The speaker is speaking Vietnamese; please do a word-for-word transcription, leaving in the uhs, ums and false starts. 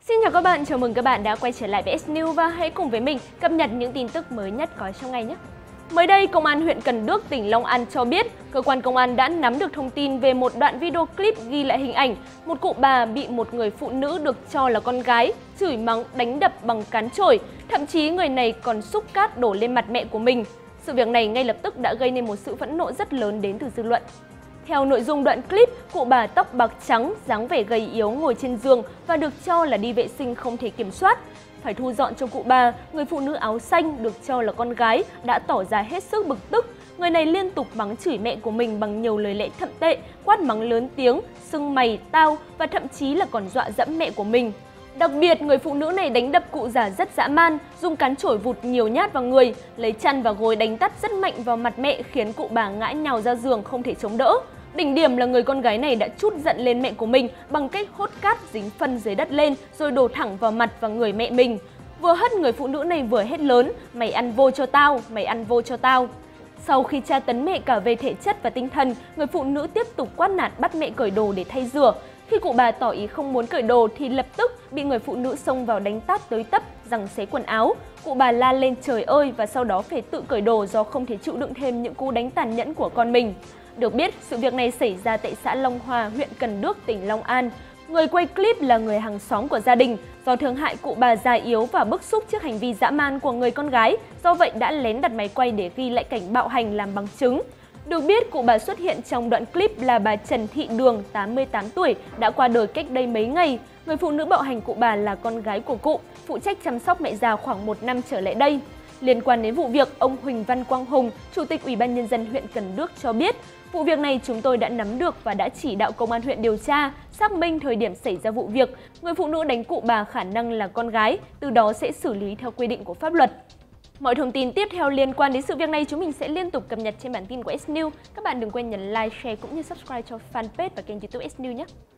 Xin chào các bạn, chào mừng các bạn đã quay trở lại với ét News và hãy cùng với mình cập nhật những tin tức mới nhất có trong ngày nhé. Mới đây, Công an huyện Cần Đước, tỉnh Long An cho biết, cơ quan công an đã nắm được thông tin về một đoạn video clip ghi lại hình ảnh một cụ bà bị một người phụ nữ được cho là con gái chửi mắng, đánh đập bằng cán chổi, thậm chí người này còn xúc cát đổ lên mặt mẹ của mình. Sự việc này ngay lập tức đã gây nên một sự phẫn nộ rất lớn đến từ dư luận. Theo nội dung đoạn clip, cụ bà tóc bạc trắng, dáng vẻ gầy yếu ngồi trên giường và được cho là đi vệ sinh không thể kiểm soát. Phải thu dọn cho cụ bà, người phụ nữ áo xanh được cho là con gái đã tỏ ra hết sức bực tức. Người này liên tục mắng chửi mẹ của mình bằng nhiều lời lẽ thậm tệ, quát mắng lớn tiếng, sưng mày, tao và thậm chí là còn dọa dẫm mẹ của mình. Đặc biệt, người phụ nữ này đánh đập cụ già rất dã man, dùng cán chổi vụt nhiều nhát vào người, lấy chăn và gối đánh tát rất mạnh vào mặt mẹ khiến cụ bà ngã nhào ra giường không thể chống đỡ. Đỉnh điểm là người con gái này đã trút giận lên mẹ của mình bằng cách hốt cát dính phân dưới đất lên rồi đổ thẳng vào mặt và người mẹ mình. Vừa hất, người phụ nữ này vừa hét lớn, mày ăn vô cho tao, mày ăn vô cho tao. Sau khi tra tấn mẹ cả về thể chất và tinh thần, người phụ nữ tiếp tục quát nạt bắt mẹ cởi đồ để thay rửa. Khi cụ bà tỏ ý không muốn cởi đồ thì lập tức bị người phụ nữ xông vào đánh tát tới tấp, giằng xé quần áo. Cụ bà la lên trời ơi và sau đó phải tự cởi đồ do không thể chịu đựng thêm những cú đánh tàn nhẫn của con mình. Được biết, sự việc này xảy ra tại xã Long Hòa, huyện Cần Đước, tỉnh Long An. Người quay clip là người hàng xóm của gia đình. Do thương hại cụ bà già yếu và bức xúc trước hành vi dã man của người con gái, do vậy đã lén đặt máy quay để ghi lại cảnh bạo hành làm bằng chứng. Được biết, cụ bà xuất hiện trong đoạn clip là bà Trần Thị Đường, tám mươi tám tuổi, đã qua đời cách đây mấy ngày. Người phụ nữ bạo hành cụ bà là con gái của cụ, phụ trách chăm sóc mẹ già khoảng một năm trở lại đây. Liên quan đến vụ việc, ông Huỳnh Văn Quang Hùng, Chủ tịch Ủy ban Nhân dân huyện Cần Đước cho biết, vụ việc này chúng tôi đã nắm được và đã chỉ đạo công an huyện điều tra, xác minh thời điểm xảy ra vụ việc. Người phụ nữ đánh cụ bà khả năng là con gái, từ đó sẽ xử lý theo quy định của pháp luật. Mọi thông tin tiếp theo liên quan đến sự việc này chúng mình sẽ liên tục cập nhật trên bản tin của ét News. Các bạn đừng quên nhấn like, share cũng như subscribe cho fanpage và kênh YouTube ét News nhé!